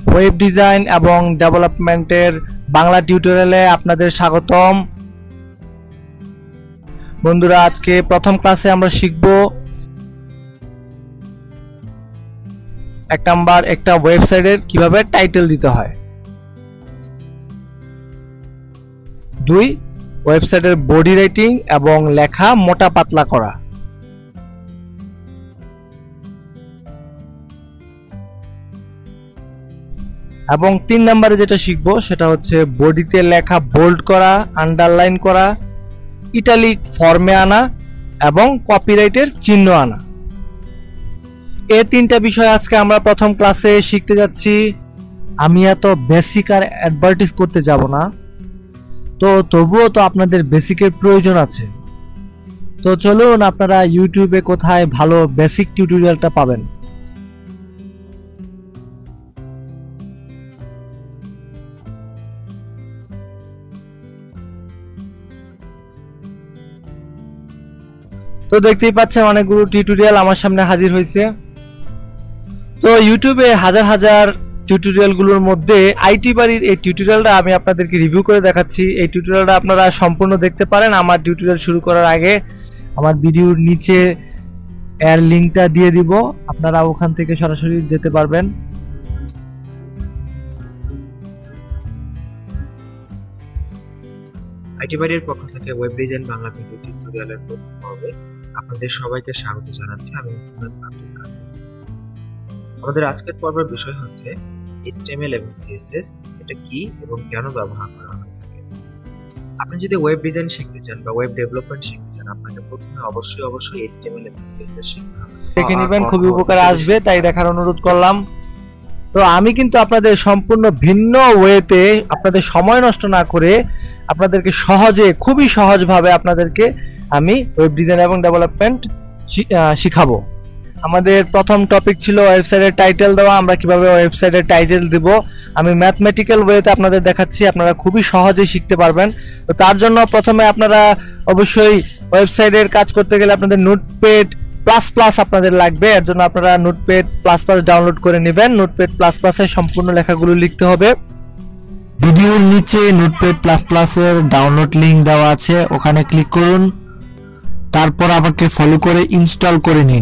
Web design এবং ডেভেলপমেন্টের বাংলা টিউটোরিয়ালে আপনাদের স্বাগতম। বন্ধুরা, আজকে প্রথম ক্লাসে আমরা শিখব একটা ওয়েবসাইটের কিভাবে টাইটেল দিতে হয়। 2, ওয়েবসাইটের বডি রাইটিং এবং লেখা মোটা পাতলা করা। এবং 3 নম্বরে যেটা শিখবো সেটা হচ্ছে বডিতে লেখা বোল্ড করা, আন্ডারলাইন করা, ইটালিক ফর্মে আনা এবং কপিরাইটের চিহ্ন আনা। এই 3টা বিষয় আজকে আমরা প্রথম ক্লাসে শিখতে যাচ্ছি। আমি এত বেসিক আর অ্যাডভার্টাইজ করতে যাব না, তো তবুও তো আপনাদের বেসিকের প্রয়োজন আছে। তো চলুন, আপনারা ইউটিউবে কোথায় ভালো বেসিক টিউটোরিয়ালটা পাবেন। তো দেখতেই পাচ্ছেন অনেকগুলো টিউটোরিয়াল আমার সামনে হাজির হয়েছে। তো ইউটিউবে হাজার হাজার টিউটোরিয়ালগুলোর মধ্যে আইটি বাড়ির এই টিউটোরিয়ালটা আমি আপনাদেরকে রিভিউ করে দেখাচ্ছি। এই টিউটোরিয়ালটা আপনারা সম্পূর্ণ দেখতে পারেন। আমার টিউটোরিয়াল শুরু করার আগে আমার ভিডিওর নিচে এর লিংকটা দিয়ে দিব, আপনারা ওখান থেকে সরাসরি যেতে পারবেন। আইটি বাড়ির পক্ষ থেকে ওয়েব ডিজাইন বাংলা থেকে টিউটোরিয়ালের প্রথম পর্বে আপনাদের সবাইকে স্বাগত জানাচ্ছি। আমি আব্দুল কাদের। আমাদের আজকের পর্বের বিষয় হচ্ছে HTML এবং CSS এটা কি এবং কেন ব্যবহার করা হয় থাকে। আপনি যদি ওয়েব ডিজাইন শিখতে চান বা ওয়েব ডেভেলপমেন্ট শিখতে চান, আপনাকে প্রথমে অবশ্যই HTML এবং CSS শিখতে হবে। দেখে নেবেন, খুবই উপকার আসবে, তাই দেখার অনুরোধ করলাম। তো আমি কিন্তু আপনাদের সম্পূর্ণ ভিন্ন ওয়েতে, আপনাদের সময় নষ্ট না করে আপনাদেরকে খুবই সহজভাবে আপনাদেরকে আমি ওয়েব ডিজাইন এবং ডেভেলপমেন্ট শিখাবো। আমাদের প্রথম টপিক ছিল ওয়েবসাইটের টাইটেল দেওয়া। আমরা কিভাবে ওয়েবসাইটের টাইটেল দেব আমি ম্যাথমেটিক্যাল ওয়েতে আপনাদের দেখাচ্ছি, আপনারা খুবই সহজে শিখতে পারবেন। তো তার জন্য প্রথমে আপনারা অবশ্যই ওয়েবসাইটের কাজ করতে গেলে আপনাদের নোটপ্যাড প্লাস প্লাস আপনাদের লাগবে। এর জন্য আপনারা নোটপ্যাড প্লাস প্লাস ডাউনলোড করে নেবেন। নোটপ্যাড প্লাস প্লাসে সম্পূর্ণ লেখাগুলো লিখতে হবে। ভিডিওর নিচে নোটপ্যাড প্লাস প্লাস এর ডাউনলোড লিংক দেওয়া আছে, ওখানে ক্লিক করুন। তারপর আমাকে ফলো করে ইনস্টল করে নিন।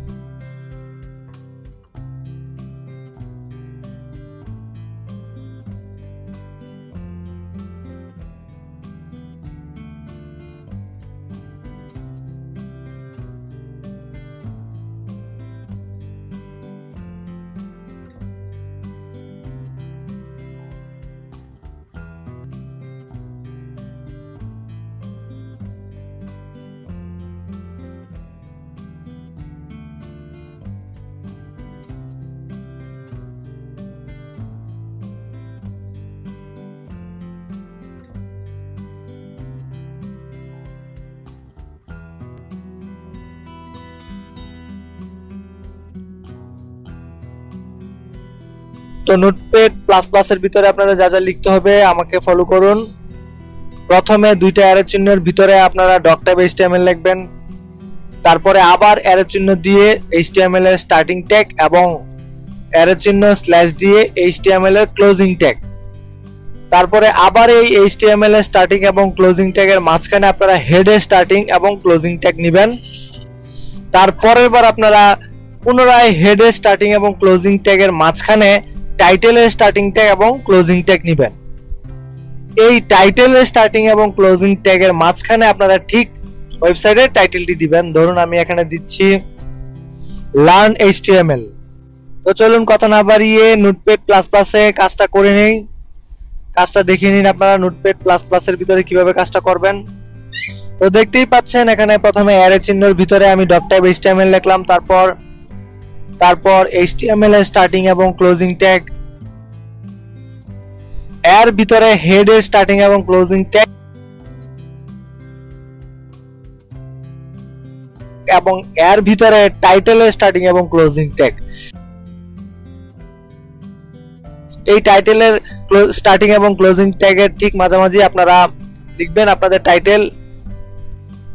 তো নোটপ্যাড প্লাস প্লাস এর ভিতরে আপনাদের যা যা লিখতে হবে আমাকে ফলো করুন। প্রথমে 2টা অ্যারো চিহ্নের ভিতরে আপনারা ডক টাইপ HTML লিখবেন। তারপরে আবার অ্যারো চিহ্ন দিয়ে HTML এর স্টার্টিং ট্যাগ এবং অ্যারো চিহ্ন স্ল্যাশ দিয়ে HTML এর ক্লোজিং ট্যাগ। তারপরে আবার এই HTML এর স্টার্টিং এবং ক্লোজিং ট্যাগের মাঝখানে আপনারা হেডের স্টার্টিং এবং ক্লোজিং ট্যাগ নেবেন। তারপরের বার আপনারা পুনরায় হেডের স্টার্টিং এবং ক্লোজিং ট্যাগের মাঝখানে টাইটেলের স্টার্টিং ট্যাগ এবং ক্লোজিং ট্যাগ নেবেন। এই টাইটেলের স্টার্টিং এবং ক্লোজিং ট্যাগের মাঝখানে আপনারা ঠিক ওয়েবসাইটের টাইটেলটি দিবেন। ধরুন আমি এখানে দিচ্ছি লার্ন HTML। তো চলুন কথা না বাড়িয়ে নোটপ্যাড প্লাস প্লাসে কাজটা করে নেই। কাজটা দেখে নিন আপনারা নোটপ্যাড প্লাস প্লাসের ভিতরে কিভাবে কাজটা করবেন। তো দেখতেই পাচ্ছেন এখানে প্রথমে অ্যারো চিহ্নের ভিতরে আমি ডক টাইপ HTML লিখলাম। তারপর HTML এর স্টার্টিং এবং ক্লোজিং ট্যাগ, এর ভিতরে হেডের স্টার্টিং এবং ক্লোজিং ট্যাগ এবং এর ভিতরে টাইটেলের স্টার্টিং এবং ক্লোজিং ট্যাগ। এই টাইটেলের স্টার্টিং এবং ক্লোজিং ট্যাগের ঠিক মাঝামাঝি আপনারা লিখবেন আপনাদের টাইটেল।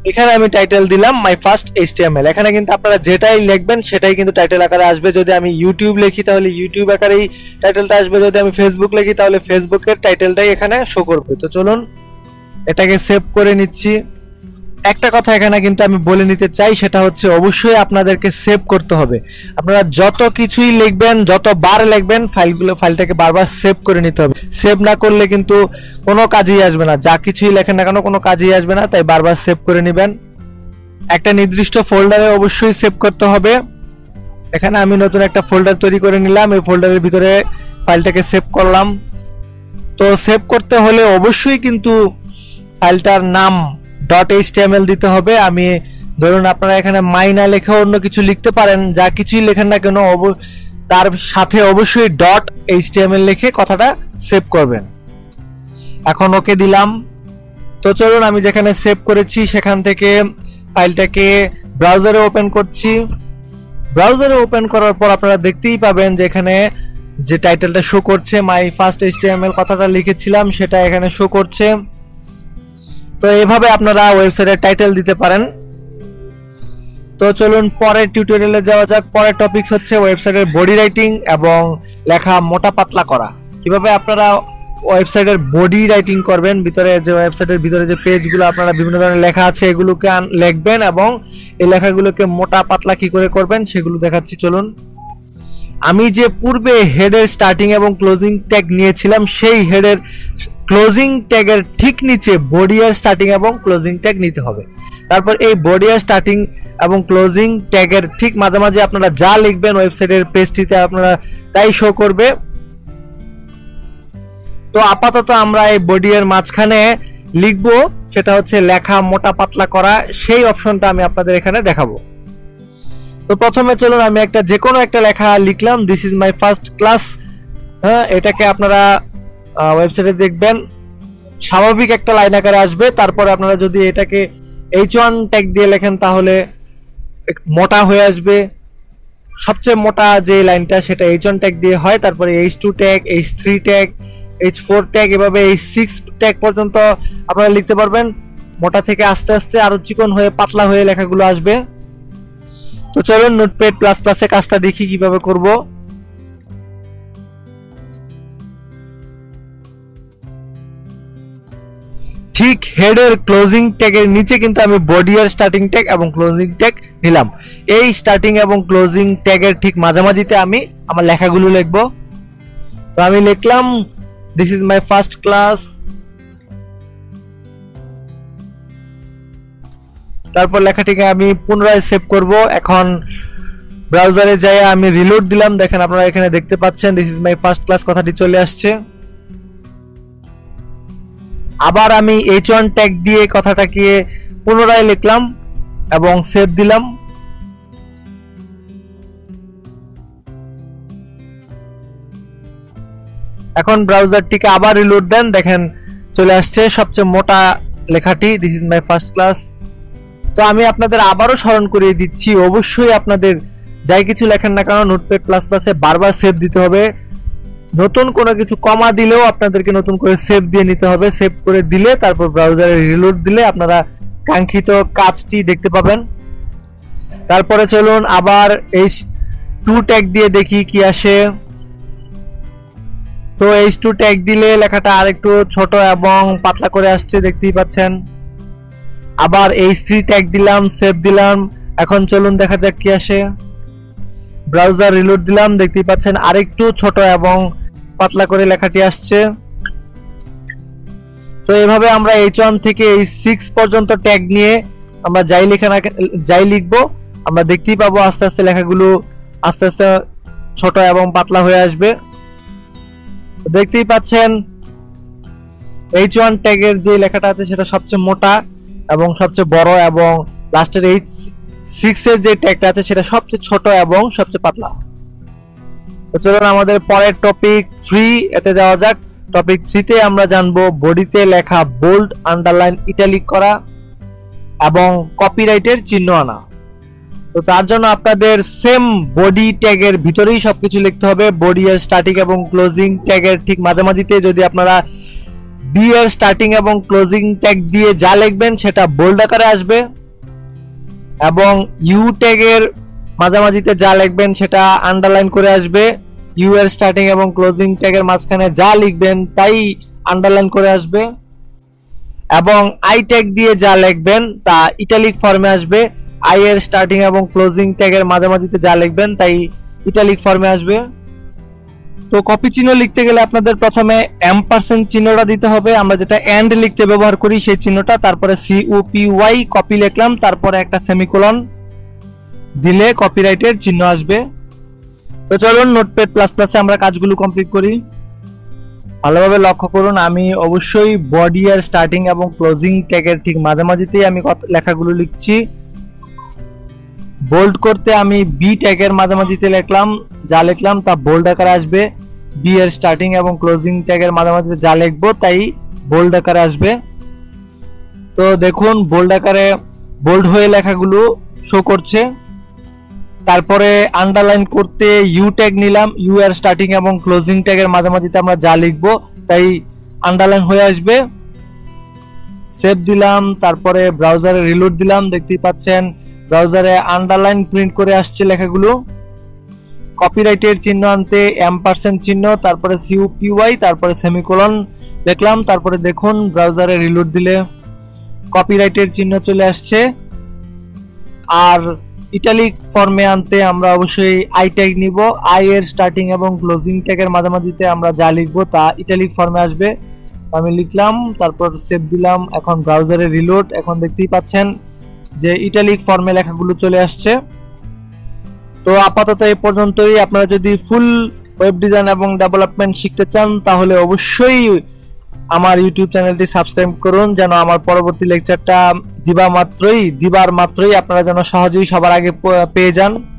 এখানে আমি টাইটেল দিলাম মাই ফার্স্ট এইচটিএমএল। এখানে কিন্তু আপনারা যেটাই লিখবেন সেটাই কিন্তু টাইটেল আকারে আসবে। যদি আমি ইউটিউব লিখি তাহলে ইউটিউব আকারেই টাইটেলটা আসবে, যদি আমি ফেসবুক লিখি তাহলে ফেসবুকের টাইটেলটাই এখানে শো করবে। তো চলুন এটাকে সেভ করে নিচ্ছি। একটা কথা এখানে কিন্তু আমি বলে নিতে চাই, সেটা হচ্ছে অবশ্যই আপনাদেরকে সেভ করতে হবে। আপনারা যত কিছুই লিখবেন, যতবার লিখবেন, ফাইলটাকে বারবার সেভ করে নিতে হবে। সেভ না করলে কিন্তু কোনো কাজেই আসবে না, যা কিছুই লেখেন না কেন কোনো কাজেই আসবে না। তাই বারবার সেভ করে নেবেন। একটা নির্দিষ্ট ফোল্ডারে অবশ্যই সেভ করতে হবে। এখানে আমি নতুন একটা ফোল্ডার তৈরি করে নিলাম, এই ফোল্ডারের ভিতরে ফাইলটাকে সেভ করলাম। তো সেভ করতে হলে অবশ্যই কিন্তু ফাইলটার নাম .html দিতে হবে। আমি ধরুন আপনারা এখানে মাই না লিখে অন্য কিছু লিখতে পারেন, যা কিছুই লেখেন না কেন তার সাথে অবশ্যই .html লিখে কথাটা সেভ করবেন। এখন ওকে দিলাম। তো চলুন আমি যেখানে সেভ করেছি সেখান থেকে ফাইলটাকে ব্রাউজারে ওপেন করছি। ব্রাউজারে ওপেন করার পর আপনারা দেখতেই পাবেন যে এখানে যে টাইটেলটা শো করছে, মাই ফার্স্ট এইচটিএমএল কথাটা লিখেছিলাম সেটা এখানে শো করছে। তো এইভাবে আপনারা ওয়েবসাইটের টাইটেল দিতে পারেন। তো চলুন পরের টিউটোরিয়ালে যাওয়া যাক। পরের টপিকস হচ্ছে ওয়েবসাইটের বডি রাইটিং এবং লেখা মোটা পাতলা করা। কিভাবে আপনারা ওয়েবসাইটের বডি রাইটিং করবেন, ভিতরে যে ওয়েবসাইটের ভিতরে যে পেজগুলো আপনারা বিভিন্ন ধরনের লেখা আছে এগুলোকে লিখবেন এবং এই লেখাগুলোকে মোটা পাতলা কি করে করবেন সেগুলো দেখাচ্ছি। চলুন আমি যে পূর্বে হেডের স্টার্টিং এবং ক্লোজিং ট্যাগ নিয়েছিলাম, সেই হেডের ক্লোজিং ট্যাগের ঠিক নিচে বডি আর স্টার্টিং এবং ক্লোজিং ট্যাগ নিতে হবে। তারপর এই বডি আর স্টার্টিং এবং ক্লোজিং ট্যাগের ঠিক মাঝামাঝি আপনারা যা লিখবেন ওয়েবসাইটের পেজটিতে আপনারা তাই শো করবে। তো আপাতত আমরা এই বডি এর মাঝখানে লিখব, সেটা হচ্ছে লেখা মোটা পাতলা করা। সেই অপশনটা আমি আপনাদের এখানে দেখাবো। তো প্রথমে চলুন আমি যে কোনো একটা লেখা লিখলাম, this is my first class. হ্যাঁ, এটাকে আপনারা ওয়েবসাইটে দেখবেন স্বাভাবিক একটা লাইন আকারে আসবে। তারপরে আপনারা যদি এটাকে H1 ট্যাগ দিয়ে লেখেন তাহলে মোটা হয়ে আসবে। সবচেয়ে মোটা যে লাইনটা সেটা H1 ট্যাগ দিয়ে হয়। তারপরে H2 tag, H3 tag, H4 tag, এভাবে H6 ট্যাগ পর্যন্ত আপনারা লিখতে পারবেন। মোটা থেকে আস্তে আস্তে আরো চিকন হয়ে পাতলা হয়ে লেখাগুলো আসবে। তো চলুন নোটপ্যাড প্লাস প্লাসে কাজটা দেখি কিভাবে করব। ঠিক হেডের ক্লোজিং ট্যাগের নিচে কিন্তু আমি বডি আর স্টার্টিং ট্যাগ এবং ক্লোজিং ট্যাগ নিলাম। এই স্টার্টিং এবং ক্লোজিং ট্যাগের ঠিক মাঝামাঝিতে আমি আমার লেখাগুলো লিখব। তো আমি লিখলাম this is my first class. তারপর লেখাটিকে আমি পুনরায় সেভ করব। এখন ব্রাউজারে যাই আমি রিলোড দিলাম। দেখেন আপনারা এখানে দেখতে পাচ্ছেন this is my first class কথাটি চলে আসছে। আবার আমি H1 ট্যাগ দিয়ে কথাটাকে পুনরায় লিখলাম এবং সেভ দিলাম। এখন ব্রাউজারটিকে আবার রিলোড দেন, দেখেন চলে আসছে সবচেয়ে মোটা লেখাটি, this is my first class. তো আমি আপনাদের আবারও স্মরণ করিয়ে দিচ্ছি, অবশ্যই আপনাদের যাই কিছু লেখেন না কেন নোটপ্যাড প্লাস প্লাসে বারবার সেভ দিতে হবে। নতুন কোনো কিছু কমা দিলেও আপনাদেরকে নতুন করে সেভ দিয়ে নিতে হবে। সেভ করে দিলে তারপর ব্রাউজারে রিলোড দিলে আপনারা কাঙ্ক্ষিত কাজটি দেখতে পাবেন। তারপরে চলুন আবার H2 ট্যাগ দিয়ে দেখি কি আসে। তো H2 ট্যাগ দিলে লেখাটা আরেকটু ছোট এবং পাতলা করে আসছে, দেখতেই পাচ্ছেন। আবার H3 ট্যাগ দিলাম, সেভ দিলাম। এখন চলুন দেখা যাক কি আসে। ব্রাউজার রিলোড দিলাম, দেখতেই পাচ্ছেন আরেকটু ছোট এবং পাতলা করে লেখাটি আসছে। তো এইভাবে আমরা H1 থেকে H6 পর্যন্ত ট্যাগ নিয়ে আমরা যাই লিখবো আমরা দেখতেই পাবো আস্তে আস্তে লেখাগুলো আস্তে আস্তে ছোট এবং পাতলা হয়ে আসবে। দেখতেই পাচ্ছেন H1 ট্যাগের যে লেখাটা আছে সেটা সবচেয়ে মোটা এবং সবচেয়ে বড়, এবং লাস্টের H6 এর যে ট্যাগটা আছে সেটা সবচেয়ে ছোট এবং সবচেয়ে পাতলা। তো চলুন আমাদের পরের টপিক 3 এতে যাওয়া যাক। টপিক 3 তে আমরা জানবো বডিতে লেখা বোল্ড, আন্ডারলাইন, ইটালিক করা এবং কপিরাইটের চিহ্ন আনা। তো তার জন্য আপনাদের সেম বডি ট্যাগের ভিতরেই সবকিছু লিখতে হবে। বডি এর স্টার্টিং এবং ক্লোজিং ট্যাগের ঠিক মাঝামাঝিতে যদি আপনারা বি এর স্টার্টিং এবং ক্লোজিং ট্যাগ দিয়ে যা লিখবেন সেটা বোল্ড আকারে আসবে, এবং ইউ ট্যাগের মাঝামাঝিতে যা লিখবেন সেটা আন্ডারলাইন করে আসবে। ইউ এর স্টার্টিং এবং ক্লোজিং ট্যাগের মাঝখানে যা লিখবেন তাই আন্ডারলাইন করে আসবে, এবং আই ট্যাগ দিয়ে যা লিখবেন তা ইটালিক ফর্মে আসবে। আই এর স্টার্টিং এবং ক্লোজিং ট্যাগের মাঝামাঝিতে যা লিখবেন তাই ইটালিক ফর্মে আসবে। তো কপি চিহ্ন লিখতে গেলে আপনাদের প্রথমে এম্পারসেন্ট চিহ্নটা দিতে হবে, আমরা যেটা এন্ড লিখতে ব্যবহার করি সেই চিহ্নটা, তারপরে COPY কপি লিখলাম, তারপরে একটা সেমিকোলন দিলে কপিরাইটের চিহ্ন আসবে। তো চলুন নোটপ্যাড প্লাস প্লাসে আমরা কাজগুলো কমপ্লিট করি। ভালোভাবে লক্ষ্য করুন, আমি অবশ্যই বডি আর স্টার্টিং এবং ক্লোজিং ট্যাগের ঠিক মাঝামাঝিতেই আমি লেখাগুলো লিখছি। বোল্ড করতে আমি বি ট্যাগের মাঝামাঝিতে লিখলাম, যা লিখলাম তা বোল্ড আকারে আসবে। বি এর স্টার্টিং এবং ক্লোজিং ট্যাগের মাঝামাঝিতে যা লিখবো তাই বোল্ড আকারে আসবে। তো দেখুন বোল্ড আকারে বোল্ড হয়ে লেখাগুলো শো করছে। তারপরে আন্ডারলাইন করতে ইউ ট্যাগ নিলাম, ইউ এর স্টার্টিং এবং ক্লোজিং ট্যাগের মাঝামাঝিতে আমরা যা লিখবো তাই আন্ডারলাইন হয়ে আসবে। সেভ দিলাম, তারপরে ব্রাউজারে রিলোড দিলাম, দেখতেই পাচ্ছেন ব্রাউজারে আন্ডারলাইন প্রিন্ট করে আসছে লেখাগুলো। কপিরাইটের চিহ্ন আনতে এম্পারসেন্ট চিহ্ন, তারপরে COPY, তারপরে সেমিকোলন লিখলাম, তারপরে দেখুন ব্রাউজারে রিলোড দিলে কপিরাইটের চিহ্ন চলে আসছে। আর ইটালিক ফর্মে আনতে আমরা অবশ্যই আই ট্যাগ নিব। আই এর স্টার্টিং এবং ক্লোজিং ট্যাগের মাঝামাঝিতে আমরা যা লিখবো তা ইটালিক ফর্মে আসবে। আমি লিখলাম, তারপর সেভ দিলাম। এখন ব্রাউজারে রিলোড, এখন দেখতেই পাচ্ছেন যে ইটালিক ফর্মে লেখাগুলো চলে আসছে। তো আপাতত এই পর্যন্তই। আপনারা যদি ফুল ওয়েব ডিজাইন এবং ডেভেলপমেন্ট শিখতে চান তাহলে অবশ্যই আমার ইউটিউব চ্যানেলটি সাবস্ক্রাইব করুন, যেন আমার পরবর্তী লেকচারটা দিবার মাত্রই আপনারা যেন সহজেই সবার আগে পেয়ে যান।